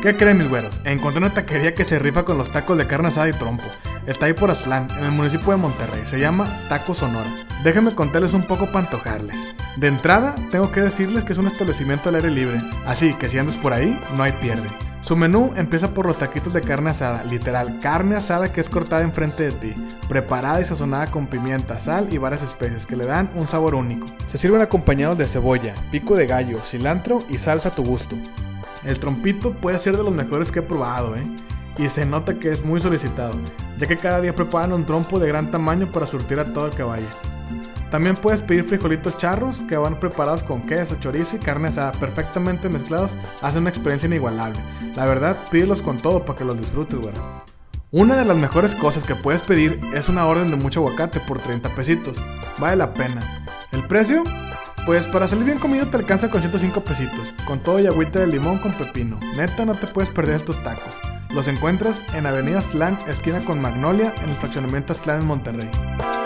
¿Qué creen, mis güeros? Encontré una taquería que se rifa con los tacos de carne asada y trompo. Está ahí por Aztlán, en el municipio de Monterrey. Se llama Taco Sonora. Déjenme contarles un poco para antojarles. De entrada, tengo que decirles que es un establecimiento al aire libre, así que si andas por ahí, no hay pierde. Su menú empieza por los taquitos de carne asada, literal, carne asada que es cortada enfrente de ti, preparada y sazonada con pimienta, sal y varias especies que le dan un sabor único. Se sirven acompañados de cebolla, pico de gallo, cilantro y salsa a tu gusto. El trompito puede ser de los mejores que he probado, y se nota que es muy solicitado, ya que cada día preparan un trompo de gran tamaño para surtir a todo el que vaya. También puedes pedir frijolitos charros que van preparados con queso, chorizo y carne asada, perfectamente mezclados, hacen una experiencia inigualable. La verdad, pídelos con todo para que los disfrutes, güey. Una de las mejores cosas que puedes pedir es una orden de mucho aguacate por 30 pesitos. Vale la pena. ¿El precio? Pues para salir bien comido te alcanza con 105 pesitos, con todo y agüita de limón con pepino. Neta, no te puedes perder estos tacos. Los encuentras en Avenida Aztlán, esquina con Magnolia, en el fraccionamiento Aztlán en Monterrey.